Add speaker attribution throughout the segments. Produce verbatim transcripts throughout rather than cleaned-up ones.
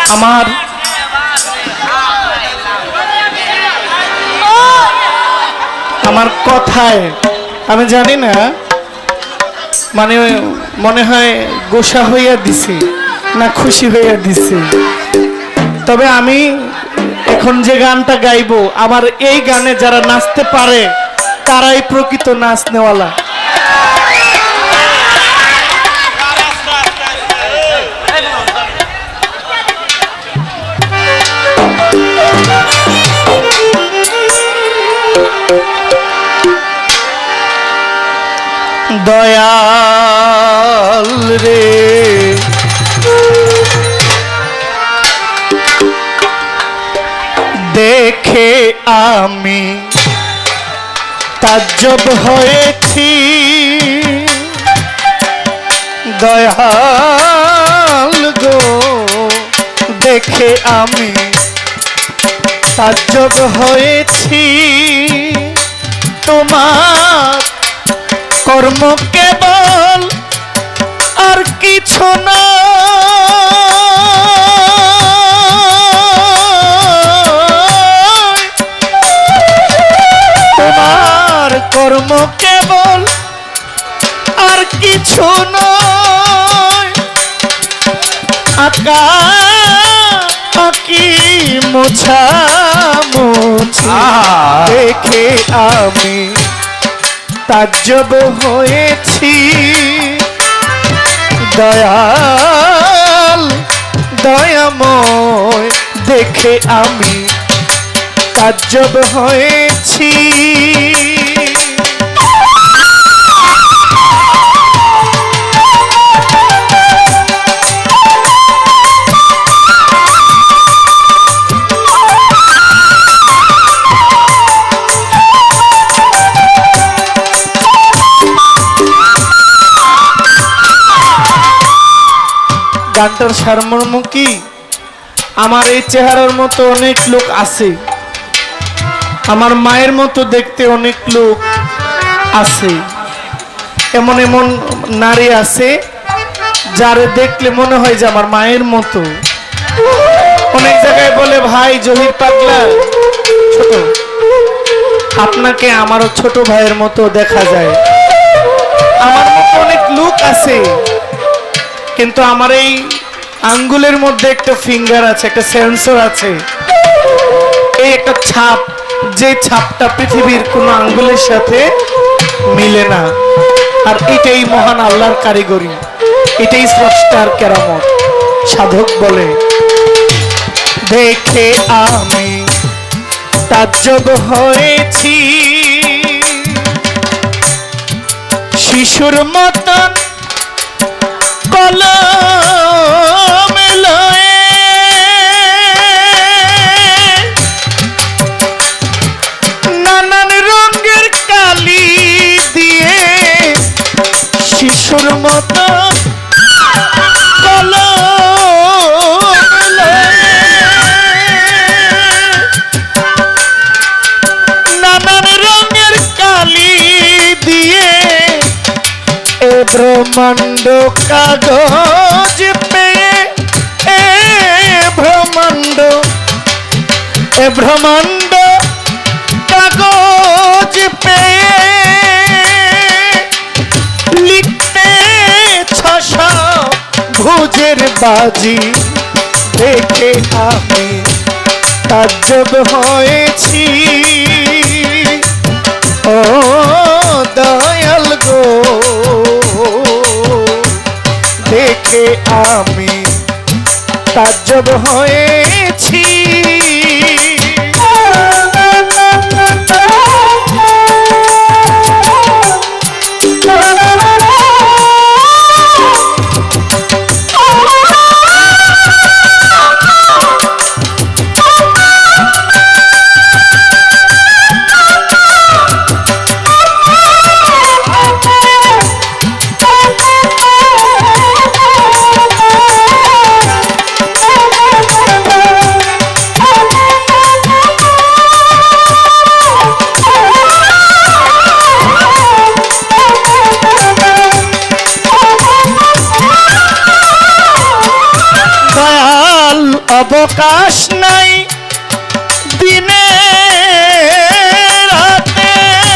Speaker 1: আমার আমার কথায় আমি জানি না মানে মনে হয় গোসা হইয়া দিছি না খুশি হইয়া দিছি। তবে আমি এখন যে গানটা গাইবো আমার এই গানে যারা নাচতে পারে তারাই প্রকৃত নাচনেওয়ালা। দয়াল রে দেখে আমি তাজ্জব হয়েছি, দয়াল গো দেখে আমি তাজ্জব হয়েছি। তোমার কর্ম কেবল আর কিছু না, তোমার কর্ম কেবল আর কিছু নয়। আকা আকি মোছা মুছি দেখে আমি তাজ্জব হয়েছি। দয়াল দয়াময় দেখে আমি তাজ্জব হয়েছি। গানটার সারমর্ম কি, আমার এই চেহারার মতো অনেক লোক আছে, আমার মায়ের মতো দেখতে অনেক লোক আছে, এমন এমন নারী আছে যারে দেখলে মনে হয় যে আমার মায়ের মতো। অনেক জায়গায় বলে ভাই জহির পাগলা ছোট, আপনাকে আমারও ছোট ভাইয়ের মতো দেখা যায়। আমার মতো অনেক লোক আছে, কিন্তু আমার এই আঙ্গুলের মধ্যে একটা ফিঙ্গার আছে, একটা সেন্সর আছে, এই একটা ছাপ, যে ছাপটা পৃথিবীর কোনো আঙ্গুলের সাথে মিলে না। আর এটাই মহান আল্লাহর কারিগরি, এটাই স্রষ্টার কেরামত। সাধক বলে দেখে আমি তাজ্জব হয়েছি, শিশুর মতন কলম লয়ে নানান রঙের কালি দিয়ে, শিশুর মতো কলম লয়ে নানান রঙের কালি দিয়ে এ ব্রহ্মাণ্ড কাগজ পেয়ে, এ ব্রহ্মাণ্ড এ ব্রহ্মাণ্ড কাগজ পেয়ে লিখতে ছশ ভুজের বাজি দেখে আমি তাজ্জব হয়েছি। ও দয়াল গো দেখে আমি তাজ্জব হয়েছি। অবকাশ নাই দিনে রাতে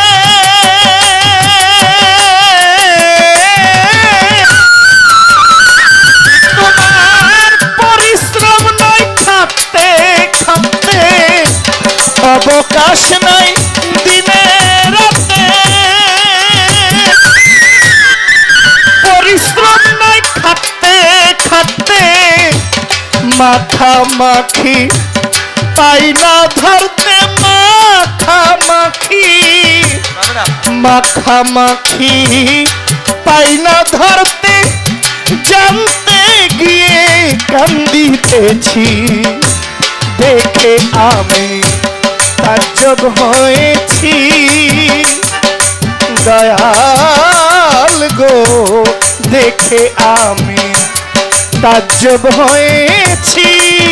Speaker 1: তোমার পরিশ্রম নাই খাতে খাতে অবকাশ নাই দিনে রাতে পরিশ্রম নাই খাতে খাতে মাথা মাখি পাই না ধরতে মাথা মাখি মাখা মাখি পাই না ধরতে জানতে গিয়ে কান্দিতেছি দেখে আমি তাজ্জব হয়েছি দয়াল গো দেখে আমি তাজ্জব হয়েছি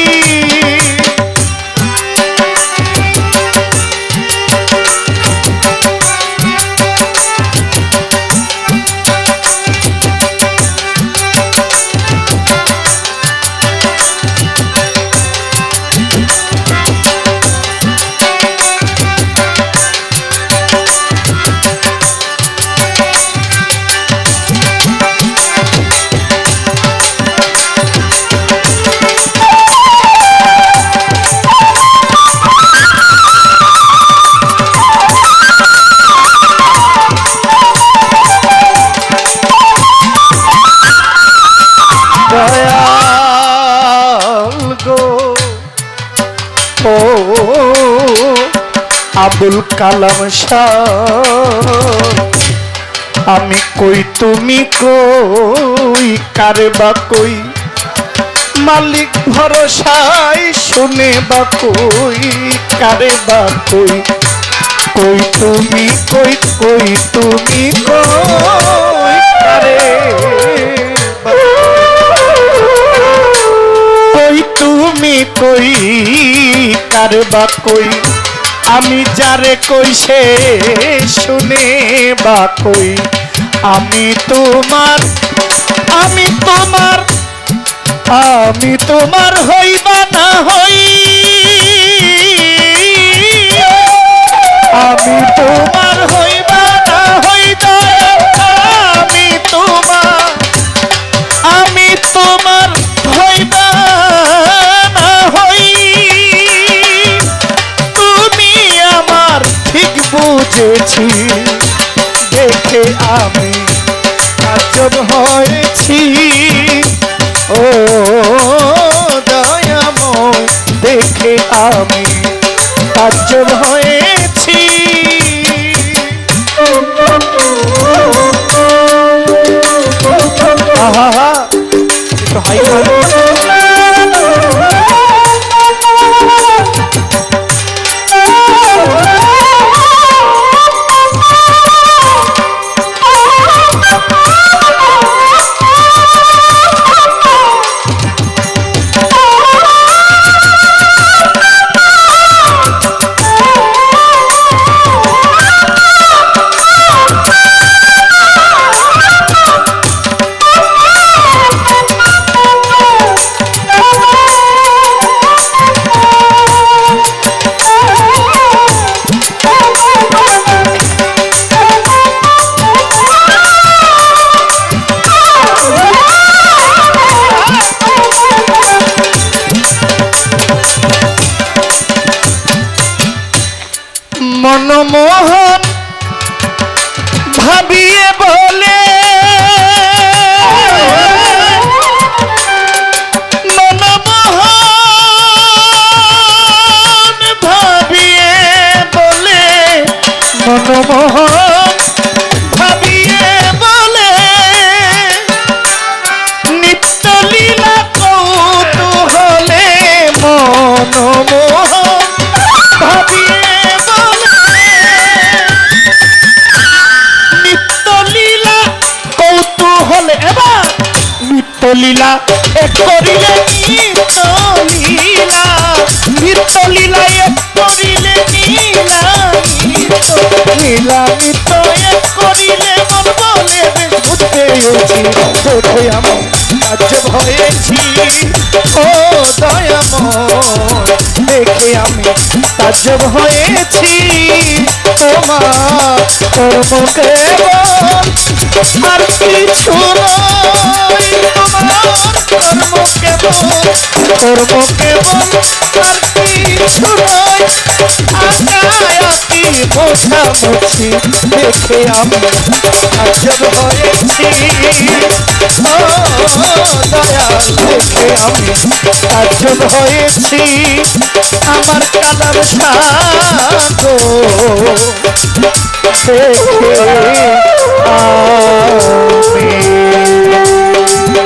Speaker 1: আবুল কালাম শাহ আমি কই তুমি কই কারে বা কই মালিক ভরসায় শুনে বা কই কারে বা কই কই তুমি কই কই তুমি কই কারে কই তুমি কই কারে বা কই আমি যারে কই সে শুনে বা কই আমি তোমার আমি তোমার আমি তোমার হইবা না হই আমি তোমার হইবা না হই আমি তোমার আমি তোমার হইবা না হই বুঝেছি দেখে আমি তাজ্জব হয়েছি ও দয়াময় দেখে আমি তাজ্জব হয়েছি আহা একটু হাই করো মনমোহন ভাবিয়ে বলে মনমোহন ভাবিয়ে বলে মনমোহন ভাবিয়ে বলে নিত্যলীলা কৌতূহলে মনমোহন ভাবিয়ে লীলা এক করিলে নিত্য লীলা নিত্য লীলা এক করিলে নীলা লীলা নিত্য এক করিলে মন বলে বুঝতে দেখে আমার তাজ্জব হয়েছি ও দয়াময় দেখে আমি তাজ্জব হয়েছি তোমার কর্ম কেবল আর কিছু নয় তোমার কর্ম কেবল কর্ম কেবল আর কিছু নয় আকায়াতি মোছামুছি দেখে আমি তাজ্জব হয়েছি ও দয়াল দেখে আমি তাজ্জব হয়েছি আমার কালাম সাগো দেখে আমি